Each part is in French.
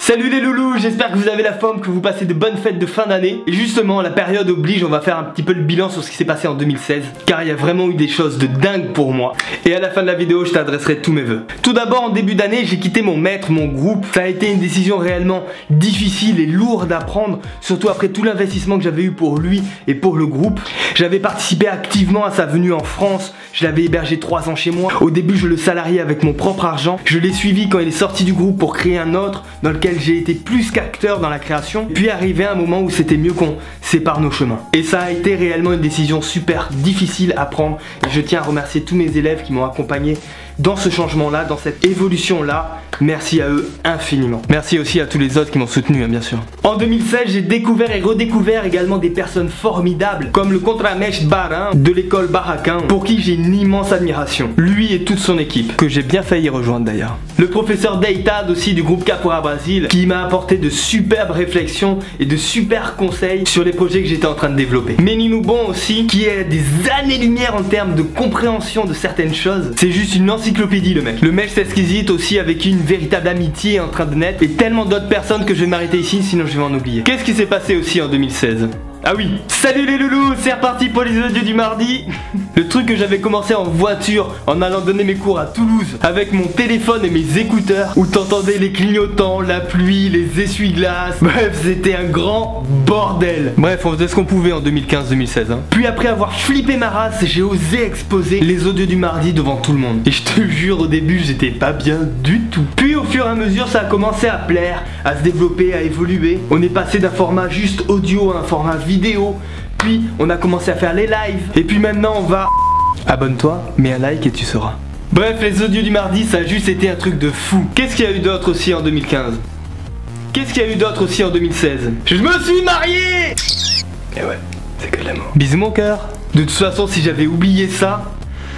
Salut les loulous, j'espère que vous avez la forme, que vous passez de bonnes fêtes de fin d'année. Et justement, la période oblige, on va faire un petit peu le bilan sur ce qui s'est passé en 2016, car il y a vraiment eu des choses de dingue pour moi. Et à la fin de la vidéo, je t'adresserai tous mes vœux. Tout d'abord, en début d'année, j'ai quitté mon maître, mon groupe. Ça a été une décision réellement difficile et lourde à prendre, surtout après tout l'investissement que j'avais eu pour lui et pour le groupe. J'avais participé activement à sa venue en France, je l'avais hébergé 3 ans chez moi. Au début, je le salariais avec mon propre argent. Je l'ai suivi quand il est sorti du groupe pour créer un autre, dans lequel j'ai été plus qu'acteur dans la création. Puis arrivé un moment où c'était mieux qu'on sépare nos chemins. Et ça a été réellement une décision super difficile à prendre. Et je tiens à remercier tous mes élèves qui m'ont accompagné dans ce changement-là, dans cette évolution-là. Merci à eux infiniment. Merci aussi à tous les autres qui m'ont soutenu, bien sûr. En 2016, j'ai découvert et redécouvert également des personnes formidables, comme le Contramesh Barin de l'école Baraquin, pour qui j'ai une immense admiration. Lui et toute son équipe, que j'ai bien failli rejoindre d'ailleurs. Le professeur Deitad aussi du groupe Capoeira Brasil, qui m'a apporté de superbes réflexions et de super conseils sur les projets que j'étais en train de développer. Méninou Bon aussi, qui est des années-lumière en termes de compréhension de certaines choses. C'est juste une encyclopédie le mec. Le mec Seskizit aussi, avec une véritable amitié en train de naître, et tellement d'autres personnes que je vais m'arrêter ici, sinon je vais en oublier. Qu'est-ce qui s'est passé aussi en 2016 ? Ah oui, salut les loulous, c'est reparti pour les audios du mardi. Le truc que j'avais commencé en voiture, en allant donner mes cours à Toulouse, avec mon téléphone et mes écouteurs, où t'entendais les clignotants, la pluie, les essuie-glaces. Bref, c'était un grand bordel. Bref, on faisait ce qu'on pouvait en 2015-2016 hein. Puis après avoir flippé ma race, j'ai osé exposer les audios du mardi devant tout le monde. Et je te jure, au début, j'étais pas bien du tout. Puis au fur et à mesure, ça a commencé à plaire, à se développer, à évoluer. On est passé d'un format juste audio à un format vidéo, puis on a commencé à faire les lives, et puis maintenant on va... Abonne-toi, mets un like et tu sauras. Bref, les audios du mardi, ça a juste été un truc de fou. Qu'est-ce qu'il y a eu d'autre aussi en 2015? Qu'est-ce qu'il y a eu d'autre aussi en 2016? Je me suis marié! Et ouais, c'est que de l'amour. Bisous mon cœur. De toute façon, si j'avais oublié ça,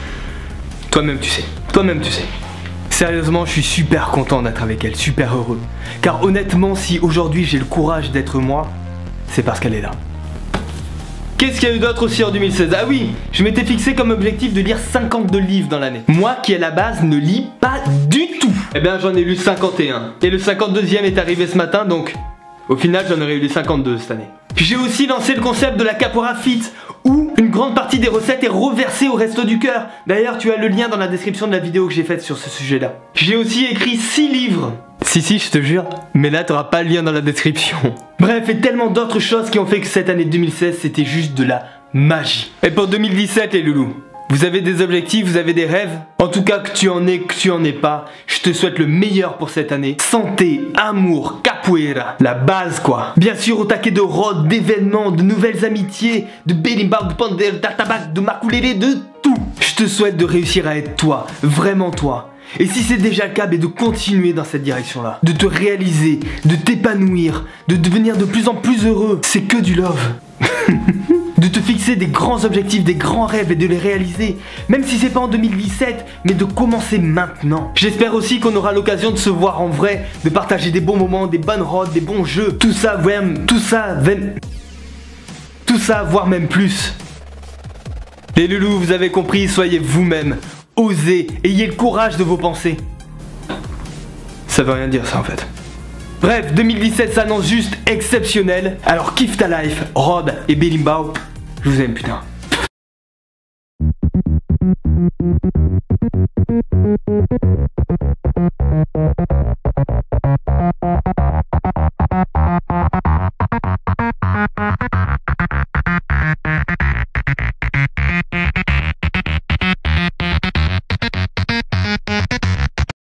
toi-même tu sais, toi-même tu sais. Sérieusement, je suis super content d'être avec elle, super heureux. Car honnêtement, si aujourd'hui j'ai le courage d'être moi, c'est parce qu'elle est là. Qu'est-ce qu'il y a eu d'autre aussi en 2016? Ah oui, je m'étais fixé comme objectif de lire 52 livres dans l'année. Moi qui à la base ne lis pas du tout. Eh bien j'en ai lu 51. Et le 52e est arrivé ce matin, donc au final j'en aurais eu les 52 cette année. J'ai aussi lancé le concept de la Capoeira Fit, où une grande partie des recettes est reversée au Resto du Cœur. D'ailleurs tu as le lien dans la description de la vidéo que j'ai faite sur ce sujet là. J'ai aussi écrit 6 livres. Si, je te jure, mais là t'auras pas le lien dans la description. Bref, et tellement d'autres choses qui ont fait que cette année 2016 c'était juste de la magie. Et pour 2017 les loulous, vous avez des objectifs, vous avez des rêves? En tout cas, que tu en aies, que tu en aies pas, je te souhaite le meilleur pour cette année. Santé, amour, capoeira, la base quoi. Bien sûr au taquet de rods, d'événements, de nouvelles amitiés, de berimbau, de pandel, d'atabac, de makulele, de tout. Je te souhaite de réussir à être toi, vraiment toi. Et si c'est déjà le cas, de continuer dans cette direction-là. De te réaliser, de t'épanouir, de devenir de plus en plus heureux. C'est que du love. De te fixer des grands objectifs, des grands rêves et de les réaliser. Même si c'est pas en 2017, mais de commencer maintenant. J'espère aussi qu'on aura l'occasion de se voir en vrai, de partager des bons moments, des bonnes rods, des bons jeux. Tout ça, voire même plus. Les loulous, vous avez compris, soyez vous-même. Osez, ayez le courage de vos pensées. Ça veut rien dire ça en fait. Bref, 2017 s'annonce juste exceptionnel. Alors kiffe ta life, Rod et Berimbau. Je vous aime putain.